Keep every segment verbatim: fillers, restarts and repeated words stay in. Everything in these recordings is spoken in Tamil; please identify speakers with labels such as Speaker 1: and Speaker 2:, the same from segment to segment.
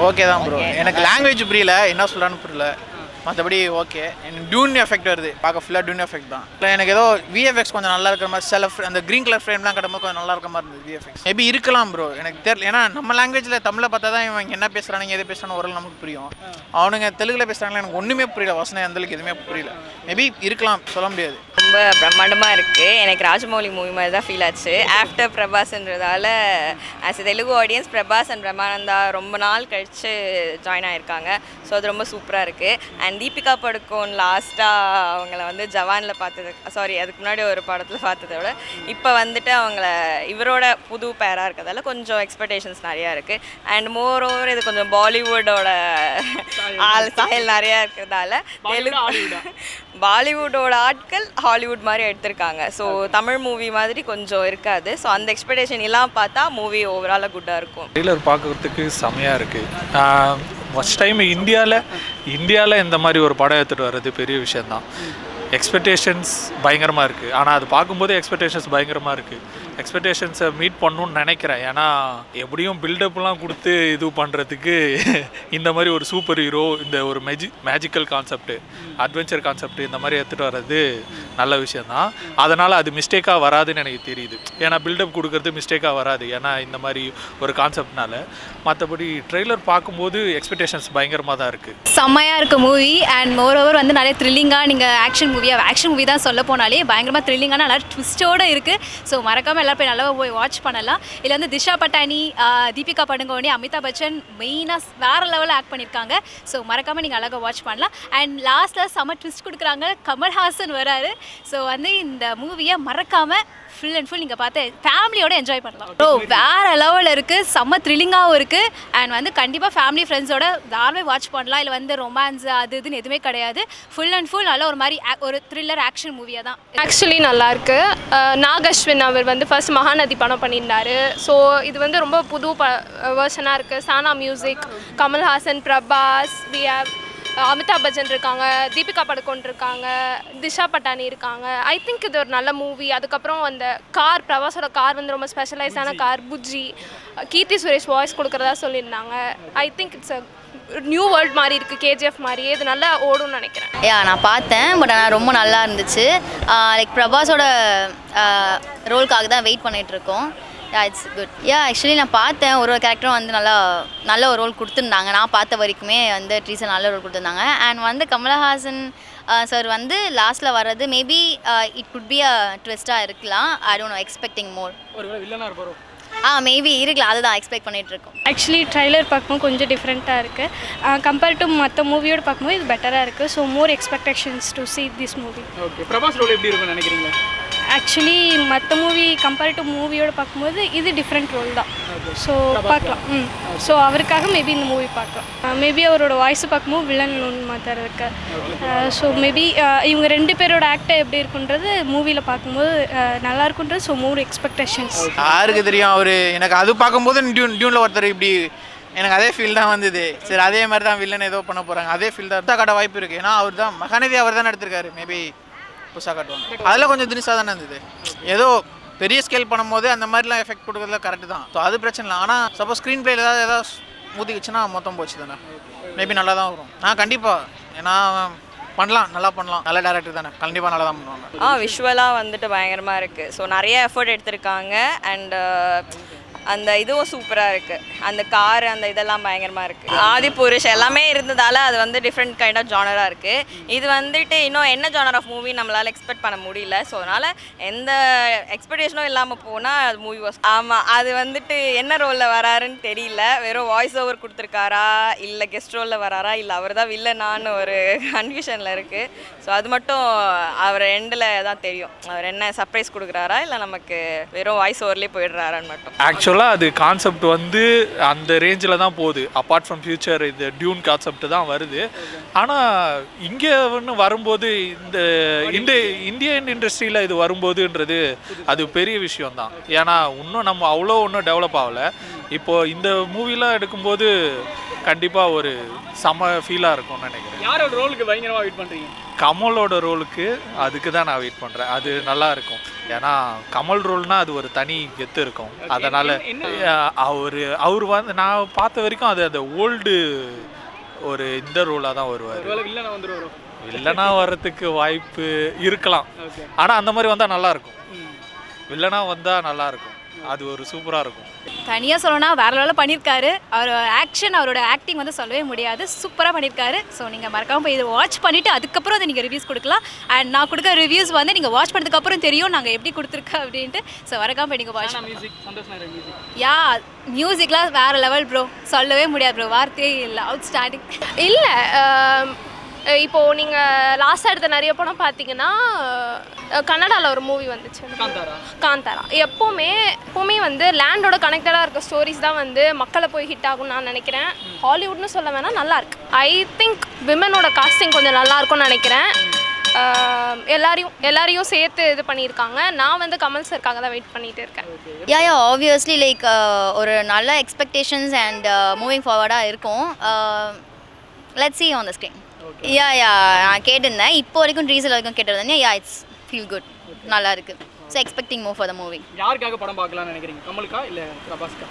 Speaker 1: ஓகே தான் ப்ரோ. எனக்கு லாங்குவேஜ் புரியல, என்ன சொல்கிறான்னு புரியல. மற்றபடி ஓகே. எனக்கு டியூன் எஃபெக்ட் வருது, பார்க்க ஃபுல்லாக டியூன் எஃபெக்ட் தான். இல்லை எனக்கு ஏதோ விஎஃப்எக்ஸ் கொஞ்சம் நல்லா இருக்கிற மாதிரி, சில அந்த க்ரீன் கலர் ஃப்ரேம்லாம் கட்டும்போது கொஞ்சம் நல்லா இருக்கிற மாதிரி இருந்தது விஎஃப்எக்ஸ். மேபி இருக்கலாம் ப்ரோ, எனக்கு தெரியல. ஏன்னா நம்ம லாங்குவேஜில் தமிழை பார்த்தா தான் இவங்க என்ன பேசுகிறாங்க எது பேசுகிறான்னு ஓரளவு நமக்கு புரியும். அவனுங்க தெலுங்குல பேசுகிறாங்களா எனக்கு ஒன்றுமே புரியல, வசனம் எந்தளவுக்கு எதுவுமே புரியல. மேபி இருக்கலாம், சொல்ல முடியாது.
Speaker 2: ரொம்ப பிரம்மாண்டமாக இருக்குது. எனக்கு ராஜமௌலி மூவி மாதிரி தான் ஃபீல் ஆச்சு. ஆஃப்டர் பிரபாஸ்ன்றதால as a Telugu audience Prabhas and Brahmanandam ரொம்ப நாள் கழித்து ஜாயின் ஆகிருக்காங்க. ஸோ அது ரொம்ப சூப்பராக இருக்குது. அண்ட் தீபிகா படுகோன் லாஸ்ட்டாக அவங்கள வந்து ஜவானில் பார்த்தது, சாரி அதுக்கு முன்னாடி ஒரு படத்தில் பார்த்ததை விட இப்போ வந்துட்டு அவங்கள இவரோட புது பேராக இருக்கிறதால கொஞ்சம் எக்ஸ்பெக்டேஷன்ஸ் நிறையா இருக்குது. அண்ட் மோர் ஓவர் இது கொஞ்சம் பாலிவுட்டோட ஆள் சாயல் நிறையா இருக்கிறதால தெலுங்கு பாலிவுட்டோட ஆட்கள் ஹாலிவுட் மாதிரி எடுத்திருக்காங்க. ஸோ தமிழ் மூவி மாதிரி கொஞ்சம் இருக்காது. ஸோ அந்த எக்ஸ்பெக்டேஷன் எல்லாம் பார்த்தா மூவி ஓவராலாக குட்டாக இருக்கும்.
Speaker 3: ட்ரெய்லர் பார்க்கறதுக்கு செமையாக இருக்குது. ஃபஸ்ட் டைம் இந்தியாவில் இந்தியாவில் இந்த மாதிரி ஒரு படம் எடுத்துகிட்டு வர்றது பெரிய விஷயந்தான். எக்ஸ்பெக்டேஷன்ஸ் பயங்கரமாக இருக்குது. ஆனால் அது பார்க்கும்போது எக்ஸ்பெக்டேஷன்ஸ் பயங்கரமாக இருக்குது. எக்ஸ்பெக்டேஷன்ஸை மீட் பண்ணணுன்னு நினைக்கிறேன். ஏன்னா எப்படியும் பில்டப்லாம் கொடுத்து இது பண்ணுறதுக்கு இந்த மாதிரி ஒரு சூப்பர் ஹீரோ, இந்த ஒரு மேஜி மேஜிக்கல் கான்செப்ட்டு, அட்வென்ச்சர் கான்செப்ட் இந்த மாதிரி எடுத்துகிட்டு வர்றது நல்ல விஷயந்தான். அதனால் அது மிஸ்டேக்காக வராதுன்னு எனக்கு தெரியுது. ஏன்னா பில்டப் கொடுக்கறது மிஸ்டேக்காக வராது, ஏன்னா இந்த மாதிரி ஒரு கான்செப்ட்னால. மற்றபடி ட்ரெய்லர் பார்க்கும்போது எக்ஸ்பெக்டேஷன்ஸ் பயங்கரமாக தான் இருக்குது.
Speaker 4: செம்மையாக இருக்குது மூவி. அண்ட் மோர் ஓவர் வந்து நிறைய த்ரில்லிங்காக, நீங்கள் ஆக்ஷன் மூவியாக ஆக்ஷன் மூவி தான் சொல்ல போனாலே பயங்கரமாக த்ரில்லிங்கான நல்லா ட்விஸ்ட்டோடு இருக்குது. ஸோ மறக்காமல் எல்லாரும் போய் நல்லா போய் வாட்ச் பண்ணலாம். இதில் வந்து திஷா பட்டானி, தீபிகா படுகோனி, அமிதாப் பச்சன் மெயினாக வேறு லெவலில் ஆக்ட் பண்ணியிருக்காங்க. ஸோ மறக்காமல் நீங்கள் அழகாக வாட்ச் பண்ணலாம். அண்ட் லாஸ்ட்டில் செம்ம ட்விஸ்ட் கொடுக்குறாங்க, கமல் ஹாசன் வராரு. ஸோ வந்து இந்த மூவியை மறக்காமல் ஃபுல் அண்ட் ஃபுல் நீங்கள் பார்த்து ஃபேமிலியோடு என்ஜாய் பண்ணலாம். ஸோ வேறு லெவலில் இருக்குது, செம்ம த்ரில்லிங்காகவும் இருக்குது. அண்ட் வந்து கண்டிப்பாக ஃபேமிலி ஃப்ரெண்ட்ஸோட தாராளமாக வாட்ச் பண்ணலாம். இல்லை வந்து ரொமான்ஸ் அது இதுன்னு எதுவுமே கிடையாது. ஃபுல் அண்ட் ஃபுல் நல்லா ஒரு மாதிரி ஒரு த்ரில்லர் ஆக்ஷன் மூவியாக தான்.
Speaker 5: ஆக்சுவலி நல்லாயிருக்கு. நாகஸ்வின் அவர் வந்து ஃபர்ஸ்ட் மகாநதி படம் பண்ணியிருந்தார். ஸோ இது வந்து ரொம்ப புது ப வேர்ஷனாக இருக்குது. Sana music, Kamal Haasan, Prabhas, we have Amitabh Bachchan இருக்காங்க, தீபிகா படுகோன் இருக்காங்க, திஷா பட்டானி இருக்காங்க. ஐ திங்க் இது ஒரு நல்ல மூவி. அதுக்கப்புறம் அந்த கார், பிரபாஸோட கார் வந்து ரொம்ப ஸ்பெஷலைஸான கார், புஜ்ஜி, கீர்த்தி சுரேஷ் வாய்ஸ் கொடுக்குறதா சொல்லியிருந்தாங்க. I think it's a new world மாதிரி இருக்குது, கேஜிஎஃப் மாதிரியே. இது நல்லா ஓடும்னு நினைக்கிறேன்.
Speaker 6: யா நான் பார்த்தேன், பட் ஆனால் ரொம்ப நல்லா இருந்துச்சு. லைக் பிரபாஸோட ரோலுக்காக தான் வெயிட் பண்ணிகிட்ருக்கோம். Yeah it's good. Yeah actually நான் பார்த்தேன், ஒரு ஒரு கேரக்டரும் வந்து நல்லா நல்ல ஒரு ரோல் கொடுத்துருந்தாங்க. நான் பார்த்த வரைக்குமே வந்து ட்ரீசன் நல்ல ரோல் கொடுத்துருந்தாங்க. அண்ட் வந்து கமல்ஹாசன் சார் வந்து லாஸ்ட்டில் வர்றது maybe it could be a ட்விஸ்ட்டாக இருக்கலாம். I don't know, expecting more. Ah maybe இருக்கலாம், அதுதான் எக்ஸ்பெக்ட் பண்ணிகிட்டு இருக்கோம்.
Speaker 7: ஆக்சுவலி ட்ரைலர் பார்க்கும்போது கொஞ்சம் டிஃப்ரெண்ட்டாக இருக்குது. கம்பேர் டு மற்ற மூவியோடு பார்க்கும்போது இது பெட்டராக இருக்குது. So more expectations to see this movie.
Speaker 8: Okay, Prabhas role எப்படி இருக்கும்னு நினைக்கிறீங்க?
Speaker 7: ஆக்சுவலி மற்ற மூவி கம்பேர் டு மூவியோடு பார்க்கும்போது இது டிஃப்ரெண்ட் ரோல் தான். ஸோ பார்க்கலாம். ம் ஸோ அவருக்காக மேபி இந்த மூவி பார்க்கலாம். மேபி அவரோட வாய்ஸ் பார்க்கும்போது வில்லன் ஒன்று மாத்திரம் இருக்கு. ஸோ மேபி இவங்க ரெண்டு பேரோட ஆக்டை எப்படி இருக்குன்றது மூவியில் பார்க்கும்போது நல்லா இருக்குன்றது. So more expectations.
Speaker 1: யாருக்கு தெரியும், அவர் எனக்கு அது பார்க்கும்போது டியூன் டியூனில் ஒருத்தர் இப்படி எனக்கு அதே ஃபீல் தான் வந்தது. சரி அதே மாதிரி தான் வில்லன் ஏதோ பண்ண போகிறாங்க, அதே ஃபீல் தான் காட்ட வாய்ப்பு இருக்குது. ஏன்னா அவர் தான் மகாநதி அவர் தான் எடுத்திருக்காரு. மேபி புதுசாக காட்டுவாங்க. அதெல்லாம் கொஞ்சம் தினிசாக தானே இருந்தது. ஏதோ பெரிய ஸ்கேல் பண்ணும்போது அந்த மாதிரிலாம் எஃபெக்ட் கொடுக்குறதுல கரெக்டு தான். ஸோ அது பிரச்சனை இல்லை. ஆனால் சப்போஸ் ஸ்க்ரீன் பிளேயில் ஏதாவது ஏதாவது ஊற்றிக்கிச்சுன்னா மொத்தம் போச்சு தானே. மேபி நல்லா தான் வரும். ஆ கண்டிப்பாக, ஏன்னா பண்ணலாம், நல்லா பண்ணலாம். நல்ல டேரக்டர் தானே, கண்டிப்பாக நல்லா தான் பண்ணுவாங்க.
Speaker 2: ஆ விஷுவலாக வந்துட்டு பயங்கரமாக இருக்குது. ஸோ நிறைய எஃபர்ட் எடுத்திருக்காங்க. அண்ட் அந்த இதுவும் சூப்பராக இருக்குது. அந்த கார் அந்த இதெல்லாம் பயங்கரமாக இருக்குது. ஆதி புருஷ் எல்லாமே இருந்ததால் அது வந்து டிஃப்ரெண்ட் கைண்ட் ஆஃப் ஜானராக இருக்குது. இது வந்துட்டு இன்னும் என்ன ஜானர் ஆஃப் மூவி நம்மளால் எக்ஸ்பெக்ட் பண்ண முடியல. ஸோ அதனால் எந்த எக்ஸ்பெக்டேஷனும் இல்லாமல் போனால் அது மூவி வாஸ். ஆமாம், அது வந்துட்டு என்ன ரோலில் வராருன்னு தெரியல. வெறும் வாய்ஸ் ஓவர் கொடுத்துருக்காரா, இல்லை கெஸ்ட் ரோலில் வராரா, இல்லை அவர் தான் வில்லனான்னு ஒரு கன்ஃபியூஷனில் இருக்குது. ஸோ அது மட்டும் அவர் எண்டில் தான் தெரியும். அவர் என்ன சர்ப்ரைஸ் கொடுக்குறாரா, இல்லை நமக்கு வெறும் வாய்ஸ் ஓவர்லேயே போயிடுறாரான்னு மட்டும்.
Speaker 3: ஆக்சுவலாக அது கான்செப்ட் வந்து அந்த ரேஞ்சில் தான் போகுது. அப்பார்ட் ஃப்ரம் ஃபியூச்சர் இது டியூன் கான்செப்ட் தான் வருது. ஆனால் இங்கே ஒன்று வரும்போது இந்த இந்த இந்தியன் இண்டஸ்ட்ரியில் இது வரும்போதுன்றது அது பெரிய விஷயம்தான். ஏன்னா இன்னும் நம்ம அவ்வளோ ஒன்றும் டெவலப் ஆகலை. இப்போது இந்த மூவிலாம் எடுக்கும்போது கண்டிப்பாக ஒரு செம ஃபீலாக இருக்கும்னு நினைக்கிறேன்.
Speaker 8: யாரோட ரோலுக்கு பயங்கரமாக வெயிட் பண்ணுறீங்க?
Speaker 3: கமலோட ரோலுக்கு அதுக்கு தான் நான் வெயிட் பண்ணுறேன். அது நல்லா இருக்கும். ஏன்னா கமல் ரோல்னா அது ஒரு தனி கெத்து இருக்கும். அதனால் அவர் அவர் வந்து நான் பார்த்த வரைக்கும் அது அந்த ஓல்டு ஒரு இந்த ரோலாக தான் வருவார். வில்லனா வர்றதுக்கு வாய்ப்பு இருக்கலாம். ஆனால் அந்த மாதிரி வந்தால் நல்லாயிருக்கும். வில்லனா வந்தால் நல்லாயிருக்கும். அது ஒரு சூப்பராக இருக்கும்.
Speaker 4: தனியாக சொல்லணும்னா வேறு லெவலில் பண்ணியிருக்காரு. அவர் ஆக்ஷன் அவரோட ஆக்டிங் வந்து சொல்லவே முடியாது. சூப்பராக பண்ணியிருக்காரு. ஸோ நீங்கள் மறக்காமல் போய் இதை வாட்ச் பண்ணிவிட்டு அதுக்கப்புறம் அதை நீங்கள் ரிவ்யூஸ் கொடுக்கலாம். அண்ட் நான் கொடுக்குற ரிவ்யூஸ் வந்து நீங்கள் வாட்ச் பண்ணதுக்கப்புறம் தெரியும் நாங்கள் எப்படி கொடுத்துருக்கோம் அப்படின்ட்டு. ஸோ மறக்காமல் போய் நீங்கள் வாட்ச் யா மியூசிக்லாம் வேறு லெவல் ப்ரோ. சொல்லவே முடியாது ப்ரோ. வார்த்தையே இல்லை. Outstanding.
Speaker 5: இல்லை இப்போது நீங்கள் லாஸ்ட்டாக எடுத்த நிறைய படம் பார்த்தீங்கன்னா கன்னடாவில் ஒரு மூவி வந்துச்சு காந்தாரா. எப்போவுமே எப்போவுமே வந்து லேண்டோட கனெக்டடாக இருக்க ஸ்டோரிஸ் தான் வந்து மக்களை போய் ஹிட் ஆகும்னு நான் நினைக்கிறேன். ஹாலிவுட்னு சொல்ல வேணால் நல்லாயிருக்கு. ஐ திங்க் விமனோட காஸ்டிங் கொஞ்சம் நல்லாயிருக்கும்னு நினைக்கிறேன். எல்லாரையும் எல்லாரையும் சேர்த்து இது பண்ணியிருக்காங்க. நான் வந்து கமல் சருக்காக தான் வெயிட் பண்ணிகிட்டு இருக்கேன்.
Speaker 6: யா யா ஆப்வியஸ்லி லைக் ஒரு நல்ல எக்ஸ்பெக்டேஷன்ஸ் அண்ட் மூவிங் ஃபார்வர்டாக இருக்கும். Let's see on the screen. Yeah yeah நான் கேட்டிருந்தேன். இப்போ வரைக்கும் ட்ரீசல் வரைக்கும் கேட்டிருந்தேன். Yeah it's feel good. நல்லா இருக்கு. So expecting move for the movie.
Speaker 8: யாருக்காக படம் பார்க்கலாம்னு நினைக்கிறீங்க? கமலுக்கா இல்லை பிரபாஸ்கா?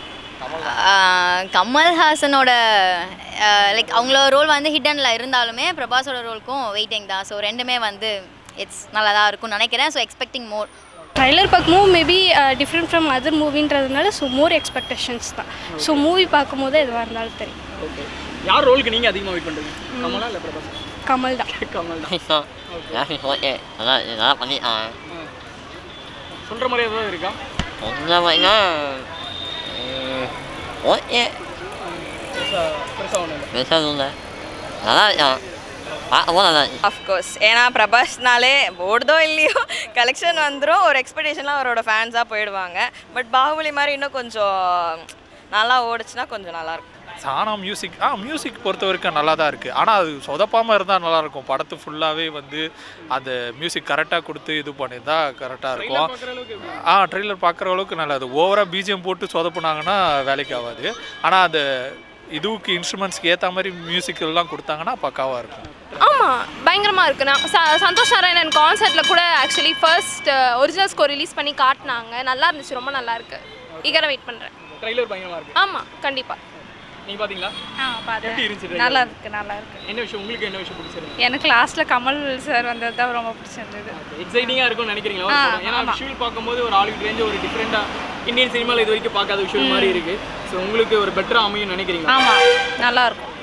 Speaker 6: கமல் ஹாசனோட லைக் அவங்களோட ரோல் வந்து ஹிட்டனில் இருந்தாலுமே பிரபாஸோட ரோலுக்கும் வெயிட்டிங் தான். ஸோ ரெண்டுமே வந்து இட்ஸ் நல்லா தான் இருக்கும்னு நினைக்கிறேன். So expecting more.
Speaker 7: ட்ரைலர் பார்க்கும்போது மேபி டிஃப்ரெண்ட் ஃப்ரம் அதர் மூவின்றதுனால ஸோ மோர் எக்ஸ்பெக்டேஷன்ஸ் தான். ஸோ மூவி பார்க்கும்போது எதுவாக இருந்தாலும் தெரியும்.
Speaker 8: ஓகே. யார் ரோலுக்கு நீங்கள் அதிகமாக வெயிட் பண்ணுறீங்க? கமலா இல்லை பிரபாஸ்?
Speaker 7: கமல் தான்.
Speaker 8: கமல் தான்.
Speaker 9: நல்லா பண்ணி
Speaker 8: சொல்கிற மாதிரி ஏதாவது இருக்கா?
Speaker 9: சொல்கிற மாதிரினா ஓகே
Speaker 8: பெருசாக ஒன்றும் இல்லை.
Speaker 9: பெருசாக இல்லை. நல்லா இருக்கான். பார்க்கும்போது நல்லா இருக்கு.
Speaker 2: அஃப்கோர்ஸ். ஏன்னா பிரபாஸ்னாலே ஓடுதோ இல்லையோ கலெக்ஷன் வந்துடும். ஒரு எக்ஸ்பெக்டேஷன்லாம் அவரோட ஃபேன்ஸாக போயிடுவாங்க. பட் பாகுபலி மாதிரி இன்னும் கொஞ்சம் நல்லா ஓடுச்சுன்னா கொஞ்சம் நல்லாயிருக்கும்.
Speaker 3: ஆனால் மியூசிக் ஆ மியூசிக் பொறுத்த வரைக்கும் நல்லா தான் இருக்குது. ஆனால் அது சொதப்பாமல் இருந்தால் நல்லாயிருக்கும். படத்து ஃபுல்லாகவே வந்து அந்த மியூசிக் கரெக்டாக கொடுத்து இது பண்ணியிருந்தா கரெக்டாக இருக்கும். ஆ ட்ரெய்லர் பார்க்குற அளவுக்கு நல்லா. அது ஓவராக பிஜிஎம் போட்டு சொதப்புனாங்கன்னா வேலைக்கு ஆகாது. ஆனால் அந்த இதுவுக்கு இன்ஸ்ட்ருமெண்ட்ஸ்க்கு ஏற்ற மாதிரி மியூசிக் எல்லாம் கொடுத்தாங்கன்னா பக்காவாக இருக்கும்.
Speaker 5: ஆமாம் பயங்கரமாக இருக்குது. நான் ச சந்தோஷ் நாராயணன் கான்சர்ட்டில் கூட actually first original score release பண்ணி காட்டினாங்க. நல்லா இருந்துச்சு. ரொம்ப நல்லா இருக்குது. ஈகராக வெயிட் பண்ணுறேன்.
Speaker 8: ட்ரெய்லர் பயங்கரமாக இருக்குது.
Speaker 5: ஆமாம் கண்டிப்பாக.
Speaker 8: நீங்கள் பார்த்தீங்களா?
Speaker 7: ஆ பார்த்தேன்.
Speaker 8: எப்படி இருந்துச்சு?
Speaker 7: நல்லா இருக்கு. நல்லா இருக்கு.
Speaker 8: என்ன விஷயம் உங்களுக்கு என்ன விஷயம் பிடிச்சிருக்கு?
Speaker 7: எனக்கு லாஸ்ட்டில் கமல் சார் வந்தது தான் ரொம்ப பிடிச்சிருந்தது.
Speaker 8: எக்ஸைட்டிங்காக இருக்கும்னு நினைக்கிறீங்களா? ஏன்னா விஷுவல் பார்க்கும்போது ஒரு ஹாலிவுட் ரேஞ்சு ஒரு டிஃப்ரெண்ட்டாக இந்தியன் சினிமாவில் இது வரைக்கும் பார்க்காத விஷுவல் மாதிரி இருக்குது. ஸோ உங்களுக்கு ஒரு பெட்டராக அமையும் நினைக்கிறீங்களா?
Speaker 7: ஆமாம் நல்லா இருக்கும்.